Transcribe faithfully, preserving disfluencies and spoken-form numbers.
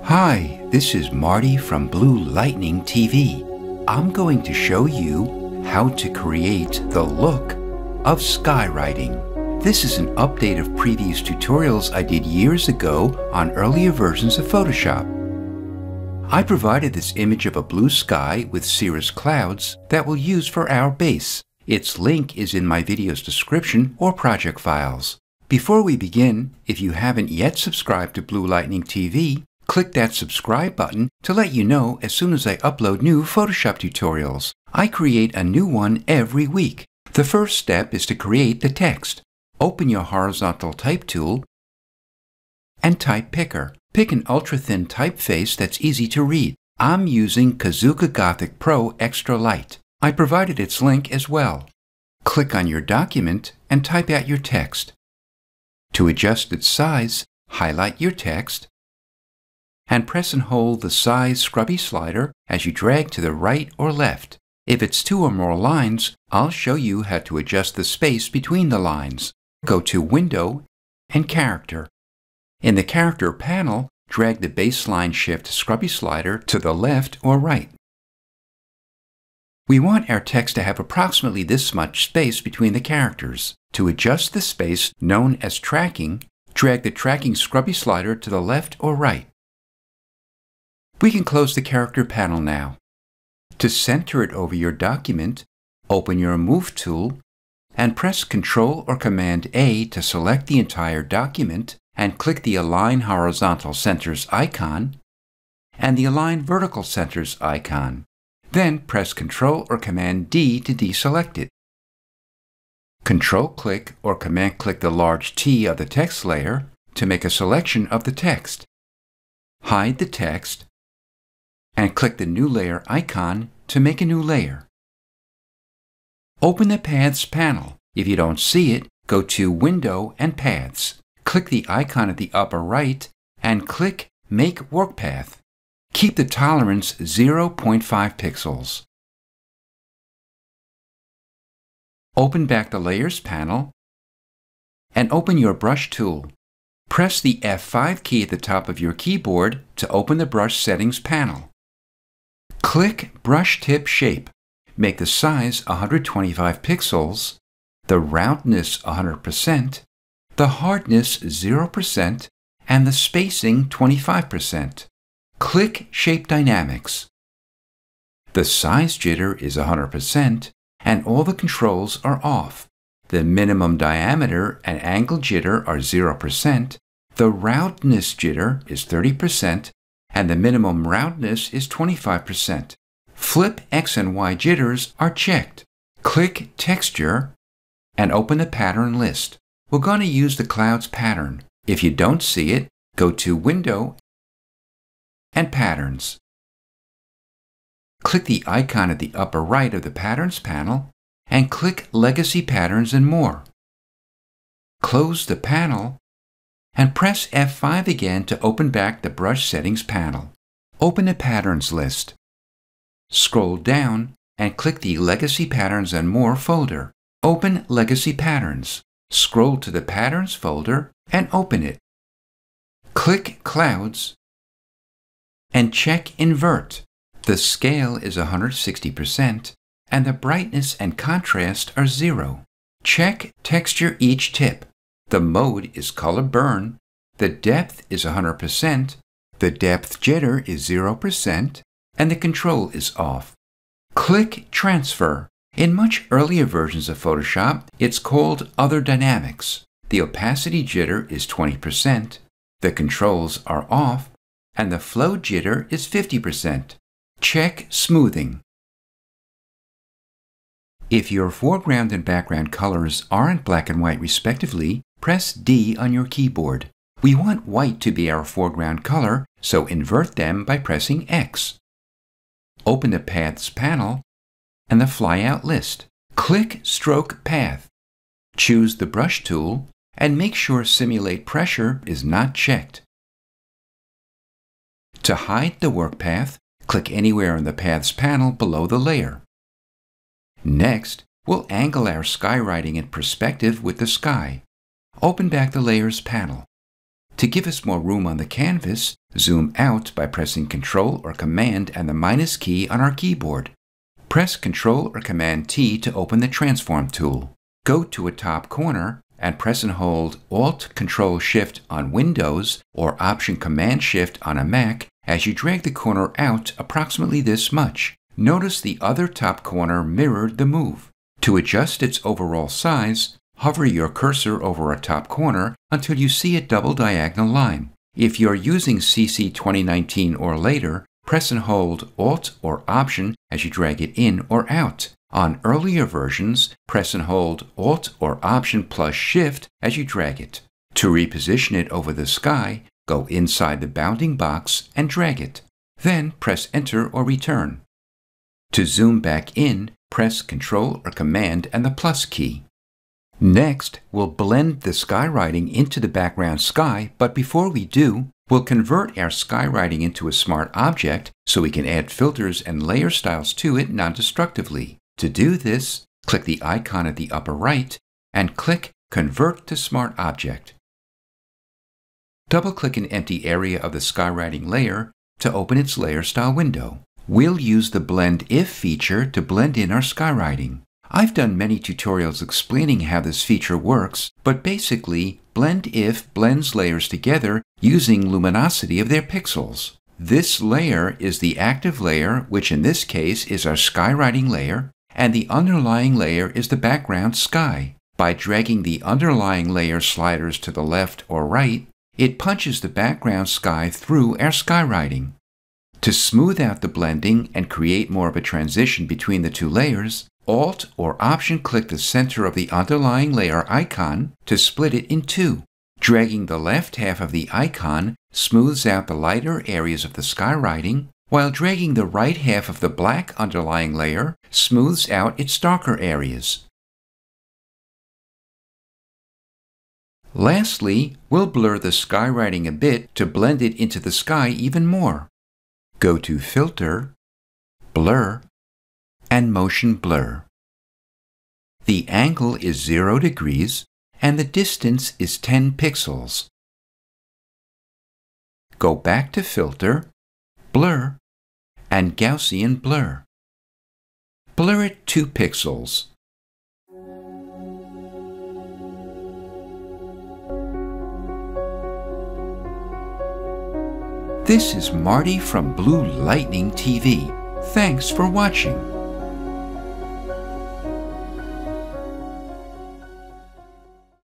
Hi, this is Marty from Blue Lightning T V. I'm going to show you how to create the look of skywriting. This is an update of previous tutorials I did years ago on earlier versions of Photoshop. I provided this image of a blue sky with cirrus clouds that we'll use for our base. Its link is in my video's description or project files. Before we begin, if you haven't yet subscribed to Blue Lightning T V, click that subscribe button to let you know as soon as I upload new Photoshop tutorials. I create a new one every week. The first step is to create the text. Open your horizontal type tool and type picker. Pick an ultra-thin typeface that's easy to read. I'm using Kazuka Gothic Pro Extra Light. I provided its link as well. Click on your document and type out your text. To adjust its size, highlight your text and press and hold the size scrubby slider as you drag to the right or left. If it's two or more lines, I'll show you how to adjust the space between the lines. Go to Window and Character. In the Character panel, drag the baseline shift scrubby slider to the left or right. We want our text to have approximately this much space between the characters. To adjust the space, known as tracking, drag the tracking scrubby slider to the left or right. We can close the Character panel now. To center it over your document, open your Move tool and press Control or Command A to select the entire document and click the Align Horizontal Centers icon and the Align Vertical Centers icon. Then press Control or Command D to deselect it. Control-click or Command-click the large T of the text layer to make a selection of the text. Hide the text and click the New Layer icon to make a new layer. Open the Paths panel. If you don't see it, go to Window and Paths. Click the icon at the upper right and click Make Work Path. Keep the tolerance zero point five pixels. Open back the Layers panel and open your Brush tool. Press the F five key at the top of your keyboard to open the Brush Settings panel. Click Brush Tip Shape. Make the size one hundred twenty-five pixels, the roundness one hundred percent, the hardness zero percent, and the spacing twenty-five percent. Click Shape Dynamics. The size jitter is one hundred percent and all the controls are off. The minimum diameter and angle jitter are zero percent, the roundness jitter is thirty percent, and the minimum roundness is twenty-five percent. Flip X and Y jitters are checked. Click Texture and open the pattern list. We're going to use the clouds pattern. If you don't see it, go to Window and Patterns. Click the icon at the upper right of the Patterns panel and click Legacy Patterns and More. Close the panel and press F five again to open back the Brush Settings panel. Open the Patterns list. Scroll down and click the Legacy Patterns and More folder. Open Legacy Patterns. Scroll to the Patterns folder and open it. Click Clouds and check Invert. The scale is one hundred sixty percent and the brightness and contrast are zero. Check Texture Each Tip. The mode is Color Burn, the depth is one hundred percent, the depth jitter is zero percent, and the control is off. Click Transfer. In much earlier versions of Photoshop, it's called Other Dynamics. The opacity jitter is twenty percent, the controls are off, and the flow jitter is fifty percent. Check Smoothing. If your foreground and background colors aren't black and white respectively, press D on your keyboard. We want white to be our foreground color, so invert them by pressing X. Open the Paths panel and the Flyout list. Click Stroke Path. Choose the Brush tool and make sure Simulate Pressure is not checked. To hide the work path, click anywhere in the Paths panel below the layer. Next, we'll angle our skywriting in perspective with the sky. Open back the Layers panel. To give us more room on the canvas, zoom out by pressing Control or Command and the minus key on our keyboard. Press Control or Command T to open the Transform tool. Go to a top corner and press and hold Alt Control Shift on Windows or Option Command Shift on a Mac as you drag the corner out approximately this much. Notice the other top corner mirrored the move. To adjust its overall size, hover your cursor over a top corner until you see a double diagonal line. If you're using C C twenty nineteen or later, press and hold Alt or Option as you drag it in or out. On earlier versions, press and hold Alt or Option plus Shift as you drag it. To reposition it over the sky, go inside the bounding box and drag it. Then press Enter or Return. To zoom back in, press Control or Command and the plus key. Next, we'll blend the skywriting into the background sky, but before we do, we'll convert our skywriting into a smart object so we can add filters and layer styles to it non-destructively. To do this, click the icon at the upper right and click Convert to Smart Object. Double-click an empty area of the skywriting layer to open its layer style window. We'll use the Blend If feature to blend in our skywriting. I've done many tutorials explaining how this feature works, but basically, Blend If blends layers together using luminosity of their pixels. This layer is the active layer, which in this case is our skywriting layer, and the underlying layer is the background sky. By dragging the underlying layer sliders to the left or right, it punches the background sky through our skywriting. To smooth out the blending and create more of a transition between the two layers, Alt or Option click the center of the underlying layer icon to split it in two. Dragging the left half of the icon smooths out the lighter areas of the skywriting, while dragging the right half of the black underlying layer smooths out its darker areas. Lastly, we'll blur the skywriting a bit to blend it into the sky even more. Go to Filter, Blur, and Motion Blur. The angle is zero degrees and the distance is ten pixels. Go back to Filter, Blur, and Gaussian Blur. Blur it two pixels. This is Marty from Blue Lightning T V. Thanks for watching.